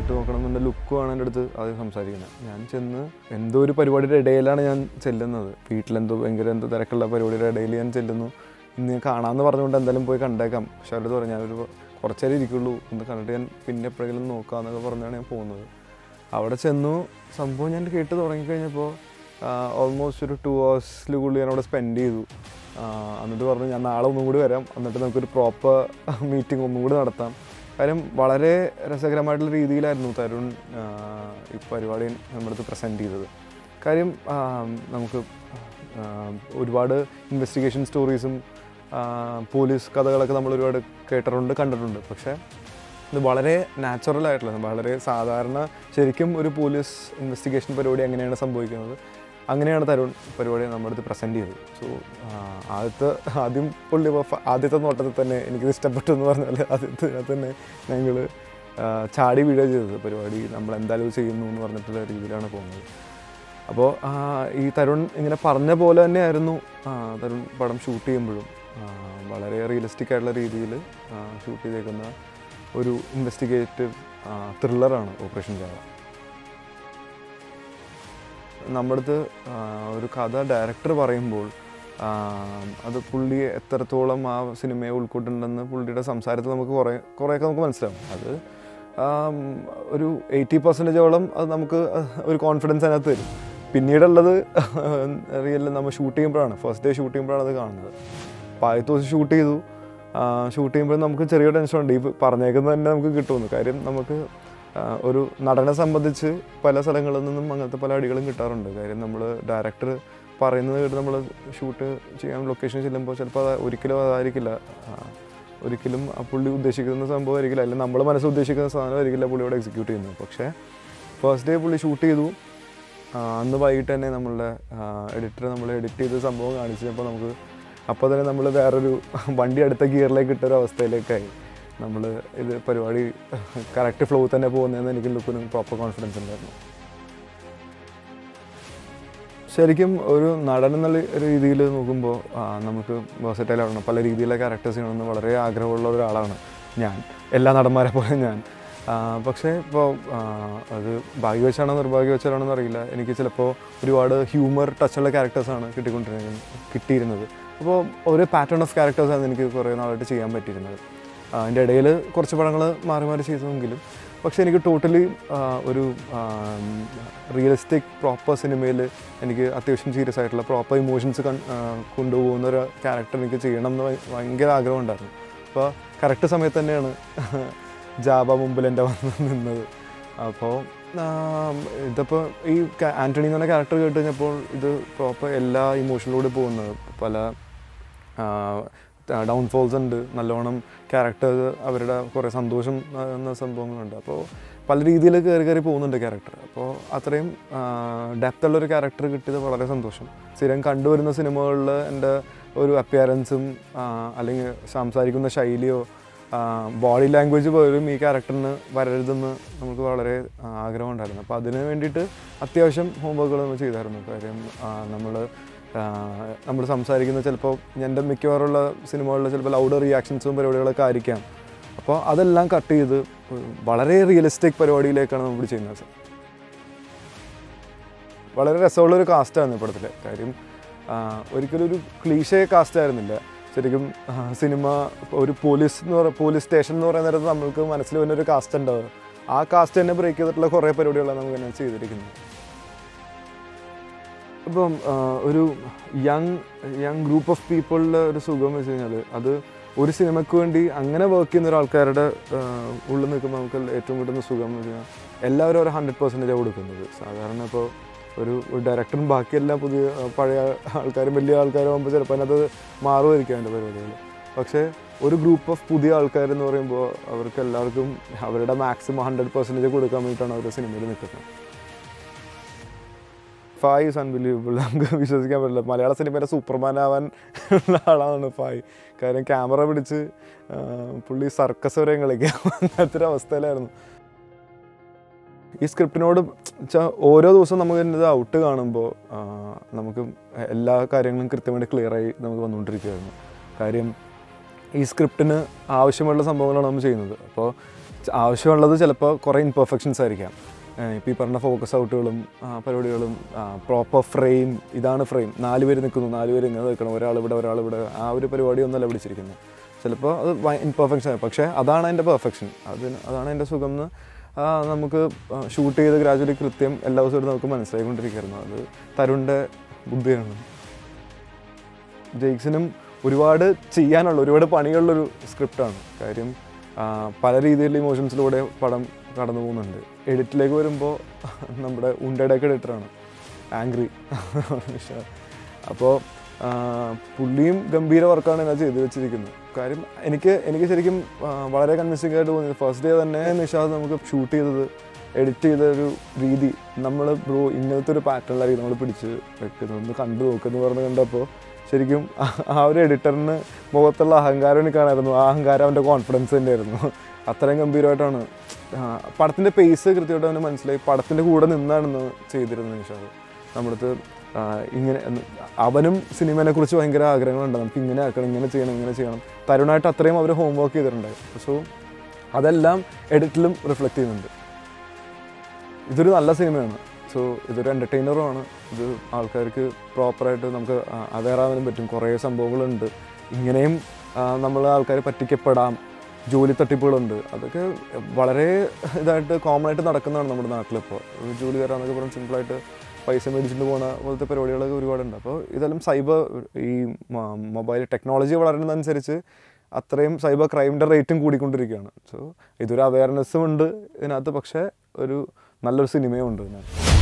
കേട്ട് നോക്കണം എന്ന ലുക്കുമാണ് എൻ്റെ അടുത്ത് ആദ്യം സംസാരിക്കുന്നത്. ഞാൻ ചെന്ന് എന്തോ ഒരു പരിപാടിയുടെ ഇടയിലാണ് ഞാൻ ചെല്ലുന്നത്. വീട്ടിലെന്തോ എന്തോ തിരക്കുള്ള പരിപാടിയുടെ ഇടയിൽ ഞാൻ ചെല്ലുന്നു. ഇന്ന് ഞാൻ കാണാമെന്ന് പറഞ്ഞുകൊണ്ട് എന്തായാലും പോയി കണ്ടേക്കാം. പക്ഷെ അവരോട് പറഞ്ഞു ഞാനൊരു കുറച്ചേരം ഇരിക്കുള്ളൂ, ഒന്ന് കണ്ടിട്ട് ഞാൻ പിന്നെ എപ്പോഴെങ്കിലും നോക്കാമെന്നൊക്കെ പറഞ്ഞാണ് ഞാൻ പോകുന്നത്. അവിടെ ചെന്നു. സംഭവം ഞാൻ കേട്ട് തുടങ്ങിക്കഴിഞ്ഞപ്പോൾ ഓൾമോസ്റ്റ് ഒരു 2 hours ഞാൻ അവിടെ സ്പെൻഡ് ചെയ്തു. എന്നിട്ട് പറഞ്ഞു ഞാൻ നാളെ ഒന്നും കൂടി വരാം, എന്നിട്ട് നമുക്കൊരു പ്രോപ്പർ മീറ്റിംഗ് ഒന്നും കൂടി നടത്താം. കാര്യം വളരെ രസകരമായിട്ടുള്ള രീതിയിലായിരുന്നു തരുൺ ഈ പരിപാടി നമ്മുടെ അടുത്ത് പ്രസൻറ്റ് ചെയ്തത്. കാര്യം നമുക്ക് ഒരുപാട് ഇൻവെസ്റ്റിഗേഷൻ സ്റ്റോറീസും പോലീസ് കഥകളൊക്കെ നമ്മൾ ഒരുപാട് കേട്ടിട്ടുണ്ട്, കണ്ടിട്ടുണ്ട്. പക്ഷേ ഇത് വളരെ നാച്ചുറലായിട്ടുള്ള, വളരെ സാധാരണ ശരിക്കും ഒരു പോലീസ് ഇൻവെസ്റ്റിഗേഷൻ പരിപാടി എങ്ങനെയാണ് സംഭവിക്കുന്നത് അങ്ങനെയാണ് തരുൺ പരിപാടി നമ്മുടെ അടുത്ത് പ്രസൻറ്റ് ചെയ്തത്. സോ ആദ്യത്തെ നോട്ടത്തിൽ തന്നെ എനിക്കിത് ഇഷ്ടപ്പെട്ടു എന്ന് പറഞ്ഞാൽ ആദ്യത്തെ തന്നെ ഞങ്ങൾ ചാടി വീഴുക ചെയ്തത്. പരിപാടി നമ്മൾ എന്തായാലും ചെയ്യുന്നു എന്ന് പറഞ്ഞിട്ടുള്ള രീതിയിലാണ് പോകുന്നത്. അപ്പോൾ ഈ തരുൺ ഇങ്ങനെ പറഞ്ഞ പോലെ തന്നെയായിരുന്നു തരുൺ പടം ഷൂട്ട് ചെയ്യുമ്പോഴും. വളരെ റിയലിസ്റ്റിക് ആയിട്ടുള്ള രീതിയിൽ ഷൂട്ട് ചെയ്തേക്കുന്ന ഒരു ഇൻവെസ്റ്റിഗേറ്റീവ് ത്രില്ലറാണ് ഓപ്പറേഷൻ ജാവ. നമ്മുടെ അടുത്ത് ഒരു കഥ ഡയറക്ടർ പറയുമ്പോൾ അത് പുള്ളി എത്രത്തോളം ആ സിനിമയെ ഉൾക്കൊണ്ടിട്ടുണ്ടെന്ന് പുള്ളിയുടെ സംസാരത്തിൽ നമുക്ക് കുറേയൊക്കെ നമുക്ക് മനസ്സിലാവും. അത് ഒരു 80% അത് നമുക്ക് ഒരു കോൺഫിഡൻസ് അതിനകത്ത് തരും. പിന്നീടുള്ളത് നമ്മൾ ഷൂട്ട് ചെയ്യുമ്പോഴാണ്, ഫസ്റ്റ് ഡേ ഷൂട്ട് ചെയ്യുമ്പോഴാണ് അത് കാണുന്നത്. അപ്പോൾ ആദ്യത്തെ ദിവസം ഷൂട്ട് ചെയ്യുമ്പോൾ നമുക്ക് ചെറിയ ടെൻഷനുണ്ട് ഈ പറഞ്ഞേക്കുന്നത് തന്നെ നമുക്ക് കിട്ടുമെന്ന്. കാര്യം നമുക്ക് ഒരു നടനെ സംബന്ധിച്ച് പല സ്ഥലങ്ങളിൽ നിന്നും അങ്ങനത്തെ പല അടികളും കിട്ടാറുണ്ട്. കാര്യം നമ്മൾ ഡയറക്ടർ പറയുന്നത് കേട്ട് നമ്മൾ ഷൂട്ട് ചെയ്യാൻ ലൊക്കേഷൻ ചെല്ലുമ്പോൾ ചിലപ്പോൾ ഒരിക്കലും അതായിരിക്കില്ല, ഒരിക്കലും പുള്ളി ഉദ്ദേശിക്കുന്ന സംഭവമായിരിക്കില്ല, അല്ലെങ്കിൽ നമ്മൾ മനസ്സിൽ ഉദ്ദേശിക്കുന്ന സാധനമായിരിക്കില്ല പുള്ളിയോട് എക്സിക്യൂട്ട് ചെയ്യുന്നത്. പക്ഷേ ഫസ്റ്റ് ഡേ പുള്ളി ഷൂട്ട് ചെയ്തു. അന്ന് വൈകിട്ട് തന്നെ നമ്മളുടെ എഡിറ്റർ നമ്മൾ എഡിറ്റ് ചെയ്ത സംഭവം കാണിച്ചപ്പോൾ നമുക്ക് അപ്പോൾ തന്നെ നമ്മൾ വേറൊരു വണ്ടി അടുത്ത ഗിയറിലേക്ക് ഇട്ടൊരു അവസ്ഥയിലേക്കായി. നമ്മൾ ഇത് പരിപാടി കറക്റ്റ് ഫ്ലോ തന്നെ പോകുന്നതെന്ന് എനിക്ക് ലുക്കിനും പ്രോപ്പർ കോൺഫിഡൻസ് ഉണ്ടായിരുന്നു. ശരിക്കും ഒരു നടൻ എന്നുള്ള രീതിയിൽ നോക്കുമ്പോൾ നമുക്ക് വേഴ്സറ്റൈൽ ആവണം, പല രീതിയിലുള്ള ക്യാരക്ടേഴ്സ് ചെയ്യണമെന്ന് വളരെ ആഗ്രഹമുള്ള ഒരാളാണ് ഞാൻ, എല്ലാ നടന്മാരെ പോലെ ഞാൻ. പക്ഷേ ഇപ്പോൾ അത് ഭാഗ്യവശാണോ നിർഭാഗ്യവശാണോ എന്നറിയില്ല, എനിക്ക് ചിലപ്പോൾ ഒരുപാട് ഹ്യൂമർ ടച്ചുള്ള ക്യാരക്ടേഴ്സാണ് കിട്ടിയിരുന്നത്. അപ്പോൾ ഒരു പാറ്റേൺ ഓഫ് ക്യാരക്ടേഴ്സാണ് എനിക്ക് കുറേ നാളായിട്ട് ചെയ്യാൻ പറ്റിയിരുന്നത്. അതിൻ്റെ ഇടയിൽ കുറച്ച് പടങ്ങൾ മാറി മാറി ചെയ്തെങ്കിലും പക്ഷേ എനിക്ക് ടോട്ടലി ഒരു റിയലിസ്റ്റിക് പ്രോപ്പർ സിനിമയിൽ എനിക്ക് അത്യാവശ്യം സീരിയസ് ആയിട്ടുള്ള പ്രോപ്പർ ഇമോഷൻസ് കൊണ്ടുപോകുന്ന ഒരു ക്യാരക്ടർ എനിക്ക് ചെയ്യണം എന്ന് ഭയങ്കര ആഗ്രഹം ഉണ്ടായിരുന്നു. അപ്പോൾ കറക്റ്റ് സമയത്ത് തന്നെയാണ് ജാബ മുമ്പിൽ എൻ്റെ വന്ന് നിന്നത്. അപ്പോൾ ഇതിപ്പോൾ ഈ ആൻ്റണി എന്ന് പറഞ്ഞ ക്യാരക്ടർ കേട്ട് കഴിഞ്ഞപ്പോൾ ഇത് പ്രോപ്പർ എല്ലാ ഇമോഷനിലൂടെ പോകുന്നത്, പല ഡൗൺഫോൾസ് ഉണ്ട്, നല്ലോണം ക്യാരക്ടേഴ്സ് അവരുടെ കുറേ സന്തോഷം എന്ന സംഭവങ്ങളുണ്ട്. അപ്പോൾ പല രീതിയിൽ കയറി പോകുന്നുണ്ട് ക്യാരക്ടർ. അപ്പോൾ അത്രയും ഡെപ്തുള്ളൊരു ക്യാരക്ടർ കിട്ടിയത് വളരെ സന്തോഷം. സ്ഥിരം കണ്ടുവരുന്ന സിനിമകളിൽ എൻ്റെ ഒരു അപ്പിയറൻസും അല്ലെങ്കിൽ സംസാരിക്കുന്ന ശൈലിയോ ബോഡി ലാംഗ്വേജ് പോലും ഈ ക്യാരക്ടറിന് വരരുതെന്ന് നമുക്ക് വളരെ ആഗ്രഹമുണ്ടായിരുന്നു. അപ്പോൾ അതിന് വേണ്ടിയിട്ട് അത്യാവശ്യം ഹോംവർക്കുകൾ നമ്മൾ ചെയ്തായിരുന്നു. കാര്യം നമ്മൾ സംസാരിക്കുന്ന ചിലപ്പോൾ എൻ്റെ മിക്കവാറുള്ള സിനിമകളിൽ ചിലപ്പോൾ ലൗഡർ റിയാക്ഷൻസും പരിപാടികളൊക്കെ ആയിരിക്കാം. അപ്പോൾ അതെല്ലാം കട്ട് ചെയ്ത് വളരെ റിയലിസ്റ്റിക് പരിപാടിയിലേക്കാണ് നമ്മൾ ചെയ്യുന്നത്. വളരെ രസമുള്ളൊരു കാസ്റ്റായിരുന്നു പടത്തിൽ. കാര്യം ഒരിക്കലും ഒരു ക്ലീഷേ കാസ്റ്റ് ആയിരുന്നില്ല. ശരിക്കും സിനിമ ഒരു പോലീസ് സ്റ്റേഷൻ എന്ന് പറയുന്ന നേരത്ത് നമ്മൾക്ക് മനസ്സിൽ വരുന്ന ഒരു കാസ്റ്റ് ഉണ്ടാവും. ആ കാസ്റ്റ് തന്നെ ബ്രേക്ക് ചെയ്തിട്ടുള്ള കുറേ പരിപാടികളാണ് നമുക്ക് തന്നെ ചെയ്തിരിക്കുന്നത്. ഇപ്പം ഒരു യങ് ഗ്രൂപ്പ് ഓഫ് പീപ്പിളിൻ്റെ ഒരു സുഖം എന്ന് വെച്ച് കഴിഞ്ഞാൽ അത് ഒരു സിനിമയ്ക്ക് വേണ്ടി അങ്ങനെ വർക്ക് ചെയ്യുന്ന ഒരാൾക്കാരുടെ ഉള്ളിൽ നിൽക്കുമ്പോൾ നമുക്ക് ഏറ്റവും കിട്ടുന്ന സുഖം എന്ന് വെച്ച് കഴിഞ്ഞാൽ എല്ലാവരും ഒരു 100% കൊടുക്കുന്നത്. സാധാരണ ഇപ്പോൾ ഒരു ഡയറക്ടറും ബാക്കിയെല്ലാം പഴയ ആൾക്കാരും വലിയ ആൾക്കാരും ആകുമ്പോൾ ചിലപ്പോൾ അതിനകത്ത് മാറുമായിരിക്കും അതിൻ്റെ പരിപാടികൾ. പക്ഷേ ഒരു ഗ്രൂപ്പ് ഓഫ് പുതിയ ആൾക്കാരെന്ന് പറയുമ്പോൾ അവർക്ക് എല്ലാവർക്കും അവരുടെ മാക്സിമം 100% കൊടുക്കാൻ വേണ്ടിയിട്ടാണ് അവർ സിനിമയിൽ നിൽക്കുന്നത്. ഫായ് അൺബിലീവബിൾ, നമുക്ക് വിശ്വസിക്കാൻ പറ്റില്ല. മലയാള സിനിമയുടെ സൂപ്പർമാൻ ആവാൻ ഉള്ള ആളാണ് ഫായ്. കാര്യം ക്യാമറ പിടിച്ച് പുള്ളി സർക്കസ് വരെയും കളിക്കാം, അങ്ങനത്തെ ഒരു അവസ്ഥയിലായിരുന്നു. ഈ സ്ക്രിപ്റ്റിനോട് വെച്ചാൽ ഓരോ ദിവസവും നമുക്ക് ഇതിൻ്റെ ഔട്ട് കാണുമ്പോൾ നമുക്ക് എല്ലാ കാര്യങ്ങളും കൃത്യമായിട്ട് ക്ലിയറായി നമുക്ക് വന്നുകൊണ്ടിരിക്കുകയായിരുന്നു. കാര്യം ഈ സ്ക്രിപ്റ്റിന് ആവശ്യമുള്ള സംഭവങ്ങളാണ് നമ്മൾ ചെയ്യുന്നത്. അപ്പോൾ ആവശ്യമുള്ളത് ചിലപ്പോൾ കുറേ ഇൻപെർഫെക്ഷൻസ് ആയിരിക്കാം. ഇപ്പോൾ ഈ പറഞ്ഞ ഫോക്കസ് ഔട്ടുകളും പരിപാടികളും പ്രോപ്പർ ഫ്രെയിം, ഇതാണ് ഫ്രെയിം, 4 പേര് നിൽക്കുന്നു, 4 പേര് ഇങ്ങനെ നിൽക്കണം, ഒരാളിവിടെ ഒരാളിവിടെ, ആ ഒരു പരിപാടിയൊന്നുമല്ല പിടിച്ചിരിക്കുന്നത്. ചിലപ്പോൾ അത് ഇൻപെർഫെക്ഷൻ ആണ്, പക്ഷേ അതാണ് അതിൻ്റെ പെർഫെക്ഷൻ, അതാണ് അതിൻ്റെ സുഖം എന്ന് നമുക്ക് ഷൂട്ട് ചെയ്ത് ഗ്രാജുവലി കൃത്യം എല്ലാ ദിവസവും നമുക്ക് മനസ്സിലായിക്കൊണ്ടിരിക്കുകയായിരുന്നു. അത് തരുണിൻ്റെ ബുദ്ധിയാണ്. ജെയ്ക്സിനും ഒരുപാട് ചെയ്യാനുള്ള, ഒരുപാട് പണിയുള്ളൊരു സ്ക്രിപ്റ്റാണ്. കാര്യം പല രീതിയിലുള്ള ഇമോഷൻസിലൂടെ പടം കടന്നു പോകുന്നുണ്ട്. എഡിറ്റിലേക്ക് വരുമ്പോൾ നമ്മുടെ ഉണ്ടയുടെയൊക്കെ എഡിറ്ററാണ്, ആംഗ്രി. അപ്പോൾ പുള്ളിയും ഗംഭീര വർക്കാണ് ഞാൻ ചെയ്തു വെച്ചിരിക്കുന്നത്. കാര്യം എനിക്ക് ശരിക്കും വളരെ കൺവിൻസിംഗ് ആയിട്ട് തോന്നിയത് ഫസ്റ്റ് ഡേ തന്നെ നിഷാദ് നമുക്ക് ഷൂട്ട് ചെയ്തത്, എഡിറ്റ് ചെയ്ത ഒരു രീതി, നമ്മൾ ബ്രോ ഇങ്ങനത്തെ ഒരു പാറ്റേണിലായിരിക്കും നമ്മൾ പിടിച്ച് വെക്കുന്നത്, ഒന്ന് കണ്ടു നോക്കുമെന്ന് പറഞ്ഞ് കണ്ടപ്പോൾ ശരിക്കും ആ ഒരു എഡിറ്ററിന് മുഖത്തുള്ള അഹങ്കാരം എനിക്ക് കാണാമായിരുന്നു. ആ അഹങ്കാരം അവൻ്റെ കോൺഫിഡൻസ് തന്നെയായിരുന്നു. അത്രയും ഗംഭീരമായിട്ടാണ് പടത്തിൻ്റെ പേസ് കൃത്യമായിട്ട് അവന് മനസ്സിലായി. പടത്തിൻ്റെ കൂടെ നിന്നാണെന്ന് ചെയ്തിരുന്നത് നിഷാദ്. നമ്മുടെ ഇങ്ങനെ അവനും സിനിമയെക്കുറിച്ച് ഭയങ്കര ആഗ്രഹങ്ങളുണ്ട്, നമുക്ക് ഇങ്ങനെ ആക്കണം, ഇങ്ങനെ ചെയ്യണം. തരുണായിട്ട് അത്രയും അവർ ഹോം വർക്ക് ചെയ്തിട്ടുണ്ടായി. സോ അതെല്ലാം എഡിറ്റിലും റിഫ്ലക്റ്റ് ചെയ്യുന്നുണ്ട്. ഇതൊരു നല്ല സിനിമയാണ്. സോ ഇതൊരു എൻ്റർടൈനറുമാണ്. ഇത് ആൾക്കാർക്ക് പ്രോപ്പറായിട്ട് നമുക്ക് അവെയർ ആവാനും പറ്റും. കുറേ സംഭവങ്ങളുണ്ട്, ഇങ്ങനെയും നമ്മൾ ആൾക്കാർ പറ്റിക്കപ്പെടാം, ജോലി തട്ടിപ്പുകളുണ്ട്, അതൊക്കെ വളരെ ഇതായിട്ട് കോമൺ ആയിട്ട് നടക്കുന്നതാണ് നമ്മുടെ നാട്ടിലിപ്പോൾ. ജോലി തരാമെന്നൊക്കെ പറഞ്ഞ് സിമ്പിളായിട്ട് പൈസ മേടിച്ചിട്ട് പോകുന്ന പോലത്തെ പരിപാടികളൊക്കെ ഒരുപാടുണ്ട്. അപ്പോൾ ഇതെല്ലാം ഈ മൊബൈൽ ടെക്നോളജി വളരുന്നതനുസരിച്ച് അത്രയും സൈബർ ക്രൈമിൻ്റെ റേറ്റും കൂടിക്കൊണ്ടിരിക്കുകയാണ്. സോ ഇതൊരു അവയർനെസ്സും ഉണ്ട് ഇതിനകത്ത്, പക്ഷേ ഒരു നല്ലൊരു സിനിമയും ഉണ്ട് ഇതിനകത്ത്.